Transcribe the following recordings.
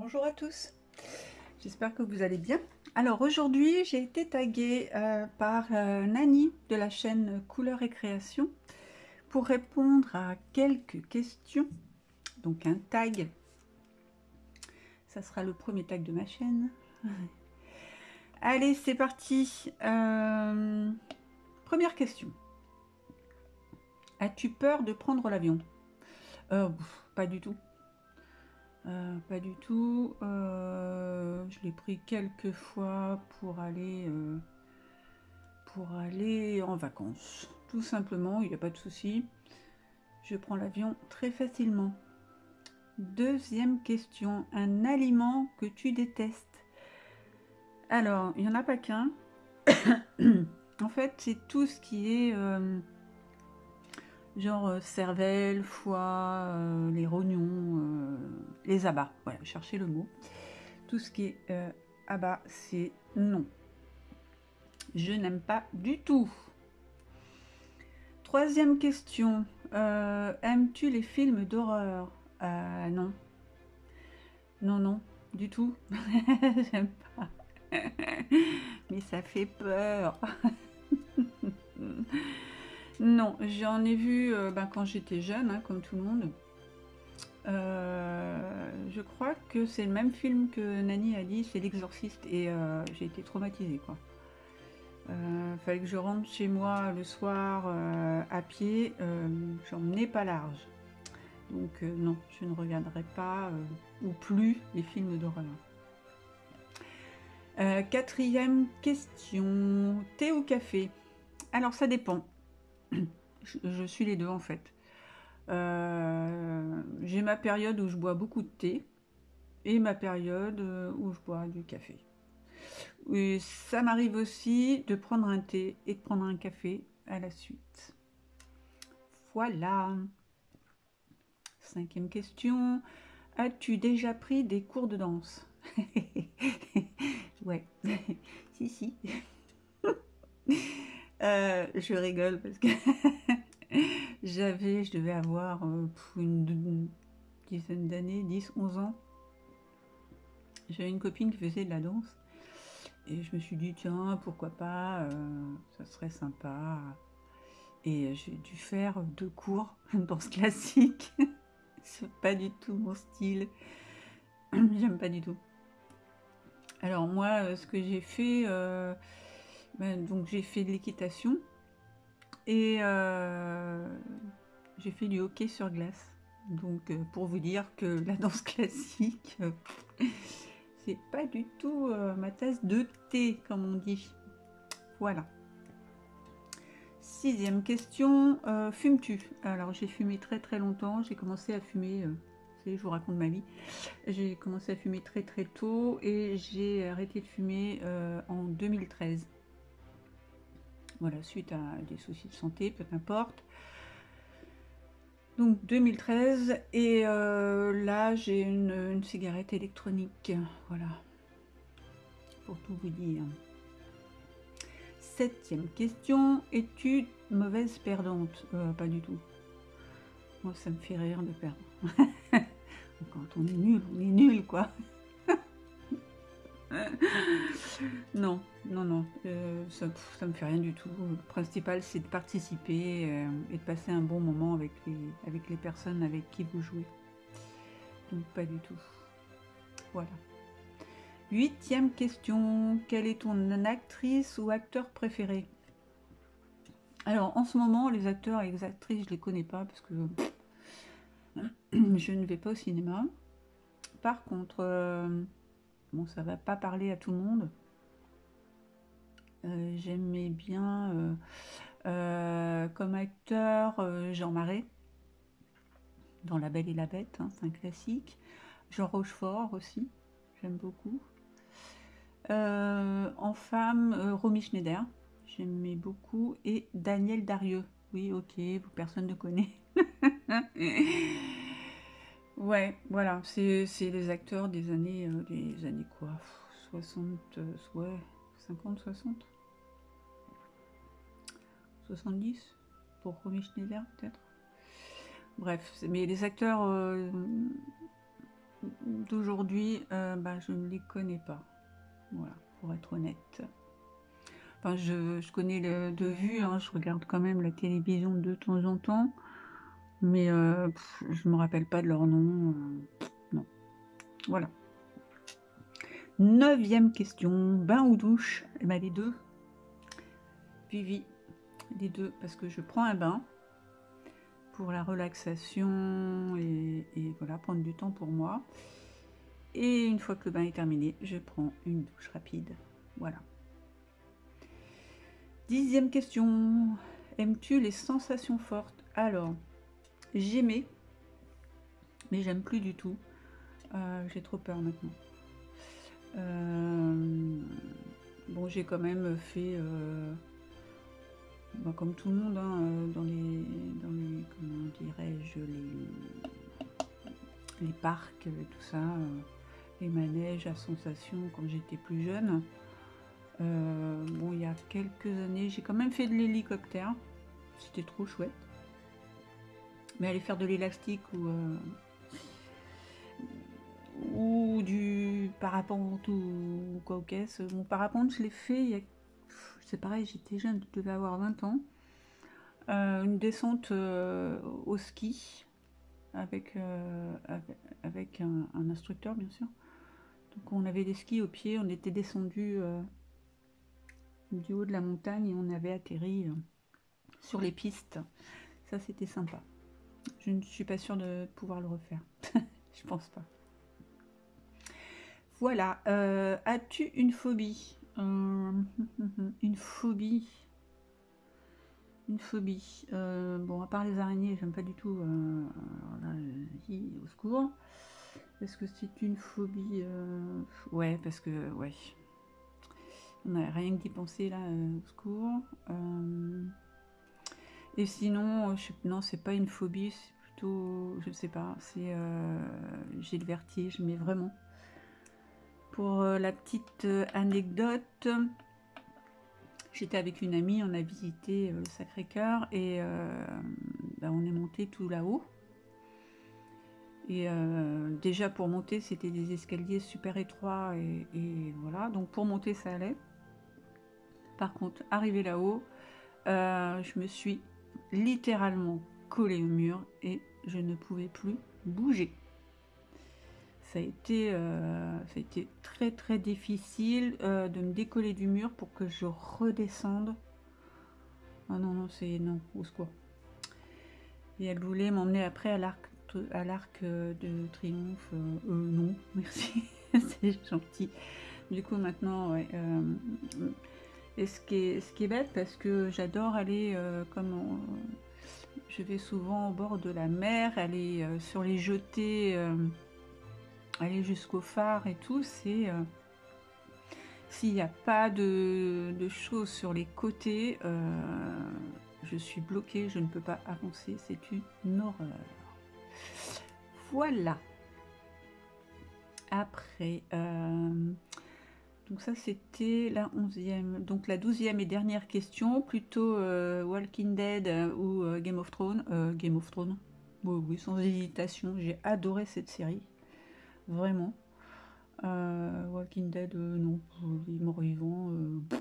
Bonjour à tous, j'espère que vous allez bien. Alors aujourd'hui j'ai été taguée par Nani de la chaîne Couleurs et Création pour répondre à quelques questions. Donc un tag, ça sera le premier tag de ma chaîne. Allez, c'est parti. Première question. As-tu peur de prendre l'avion? Pas du tout. Pas du tout. Je l'ai pris quelques fois pour aller en vacances. Tout simplement, il n'y a pas de souci. Je prends l'avion très facilement. Deuxième question. Un aliment que tu détestes? Alors, il n'y en a pas qu'un. En fait, c'est tout ce qui est genre cervelle, foie, les rognons, les abats. Voilà, cherchez le mot. Tout ce qui est abats, c'est non. Je n'aime pas du tout. Troisième question. Aimes-tu les films d'horreur? Non. Non, non, du tout. J'aime pas. Mais ça fait peur. Non, j'en ai vu quand j'étais jeune, hein, comme tout le monde. Je crois que c'est le même film que Nani a dit, c'est L'Exorciste. Et j'ai été traumatisée, quoi. Fallait que je rentre chez moi le soir à pied, j'en menais pas large. Donc non, je ne regarderai pas ou plus les films d'horreur. Quatrième question, thé ou café? Alors ça dépend. Je suis les deux en fait. J'ai ma période où je bois beaucoup de thé et ma période où je bois du café. Et ça m'arrive aussi de prendre un thé et de prendre un café à la suite. Voilà. Cinquième question. As-tu déjà pris des cours de danse? Ouais. Si, si. Je rigole parce que je devais avoir une dizaine d'années, 10, 11 ans. J'avais une copine qui faisait de la danse. Et je me suis dit, tiens, pourquoi pas, ça serait sympa. Et j'ai dû faire 2 cours de danse classique. C'est pas du tout mon style. J'aime pas du tout. Alors moi, ce que j'ai fait, donc j'ai fait de l'équitation et j'ai fait du hockey sur glace. Donc pour vous dire que la danse classique, c'est pas du tout ma tasse de thé, comme on dit. Voilà. Sixième question, fumes-tu? Alors j'ai fumé très très longtemps, j'ai commencé à fumer, je vous raconte ma vie, j'ai commencé à fumer très très tôt et j'ai arrêté de fumer en 2013. Voilà, suite à des soucis de santé, peu importe. Donc 2013 et là j'ai une cigarette électronique, voilà, pour tout vous dire. Septième question, es-tu mauvaise perdante? Pas du tout. Moi, ça me fait rire de perdre. Quand on est nul, quoi. Non, non, non, ça me fait rien du tout. Le principal, c'est de participer et de passer un bon moment avec les personnes avec qui vous jouez. Donc, pas du tout. Voilà. Huitième question, quelle est ton actrice ou acteur préféré? Alors, en ce moment, les acteurs et les actrices, je les connais pas parce que je ne vais pas au cinéma. Par contre, bon, ça va pas parler à tout le monde. J'aimais bien comme acteur Jean Marais dans La Belle et la Bête, hein, c'est un classique. Jean Rochefort aussi, j'aime beaucoup. En femme, Romy Schneider, j'aimais beaucoup. Et Daniel Darieux. Oui, ok, personne ne connaît. Ouais, voilà, c'est les acteurs des années quoi, 60, ouais, 50, 60, 70, pour Romy Schneider peut-être. Bref, mais les acteurs d'aujourd'hui, je ne les connais pas. Voilà, pour être honnête. Enfin, je connais de vue, hein, je regarde quand même la télévision de temps en temps, mais je me rappelle pas de leur nom. Non. Voilà. 9e question, bain ou douche? Eh ben, les deux. Suivi, les deux, parce que je prends un bain pour la relaxation et voilà, prendre du temps pour moi. Et une fois que le bain est terminé, je prends une douche rapide. Voilà. 10e question. Aimes-tu les sensations fortes? Alors, j'aimais, mais j'aime plus du tout. J'ai trop peur maintenant. Bon, j'ai quand même fait, comme tout le monde, hein, dans les comment dirais-je, les parcs, tout ça, les manèges à sensations quand j'étais plus jeune. Bon, il y a quelques années, j'ai quand même fait de l'hélicoptère. C'était trop chouette. Mais aller faire de l'élastique ou du parapente ou quoi au caisse. Mon parapente, je l'ai fait, c'est pareil, j'étais jeune, je devais avoir 20 ans. Une descente au ski avec un instructeur, bien sûr. Donc on avait des skis au pied, on était descendu du haut de la montagne et on avait atterri sur les pistes. Ça, c'était sympa. Je ne suis pas sûre de pouvoir le refaire. Je pense pas. Voilà. As-tu une phobie? Une phobie. Une phobie. Bon, à part les araignées, j'aime pas du tout. Alors là, au secours. Est-ce que c'est une phobie? Ouais, parce que, ouais. On n'a rien que d'y penser là, au secours. Et sinon, non, c'est pas une phobie, c'est plutôt, je sais pas, c'est j'ai le vertige, mais vraiment. Pour la petite anecdote, j'étais avec une amie, on a visité le Sacré-Cœur et on est monté tout là-haut. Et déjà pour monter, c'était des escaliers super étroits et voilà, donc pour monter ça allait. Par contre, arrivé là-haut, je me suis littéralement collée au mur et je ne pouvais plus bouger. Ça a été très très difficile de me décoller du mur pour que je redescende. Ah non, non, c'est non, au secours. Et elle voulait m'emmener après à l'arc de triomphe. Non, merci, c'est gentil. Du coup, maintenant, ouais. Et ce qui est bête, parce que j'adore aller, je vais souvent au bord de la mer, aller sur les jetées, aller jusqu'au phare et tout, c'est... s'il n'y a pas de choses sur les côtés, je suis bloquée, je ne peux pas avancer, c'est une horreur. Voilà. Après, donc ça c'était la 11e. Donc la 12e et dernière question, plutôt Walking Dead ou Game of Thrones. Game of Thrones, oui, oui, sans hésitation, j'ai adoré cette série, vraiment. Walking Dead, non, les morts vivants,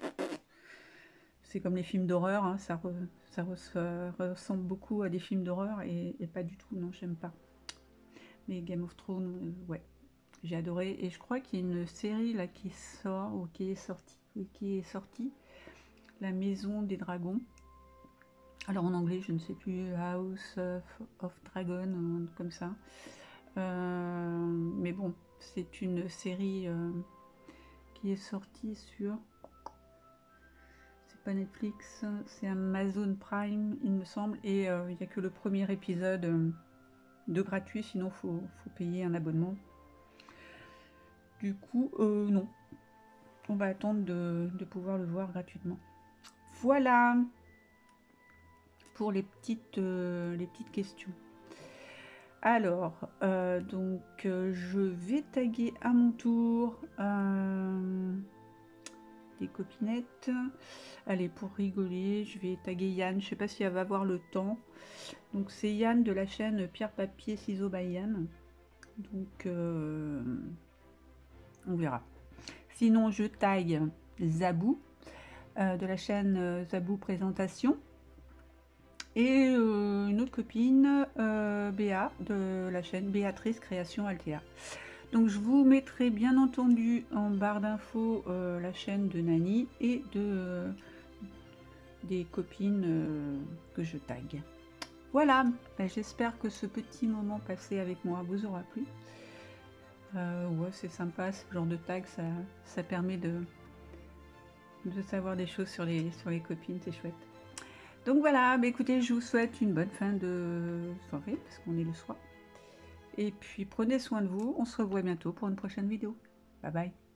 c'est comme les films d'horreur, hein, ça ressemble beaucoup à des films d'horreur et pas du tout, non, j'aime pas. Mais Game of Thrones, ouais, j'ai adoré. Et je crois qu'il y a une série là qui sort, ou qui est sortie, La Maison des Dragons. Alors en anglais, je ne sais plus, House of Dragon, comme ça. Mais bon, c'est une série qui est sortie sur... C'est pas Netflix, c'est Amazon Prime, il me semble. Et il n'y a que le premier épisode de gratuit, sinon faut payer un abonnement. Du coup, non. On va attendre de pouvoir le voir gratuitement. Voilà pour les petites questions. Alors, donc, je vais taguer à mon tour des copinettes. Allez, pour rigoler, je vais taguer Yann. Je sais pas si elle va avoir le temps. Donc, c'est Yann de la chaîne Pierre Papier Ciseaux by Yann. Donc, on verra. Sinon, je taille Zabou de la chaîne Zabou Présentation. Et une autre copine, Béa, de la chaîne Béatrice Création Altea. Donc je vous mettrai bien entendu en barre d'infos la chaîne de Nani et des copines que je tag. Voilà, ben, j'espère que ce petit moment passé avec moi vous aura plu. Ouais, c'est sympa, ce genre de tag, ça permet de savoir des choses sur les copines, c'est chouette. Donc voilà, bah écoutez, je vous souhaite une bonne fin de soirée, parce qu'on est le soir. Et puis prenez soin de vous, on se revoit bientôt pour une prochaine vidéo. Bye bye.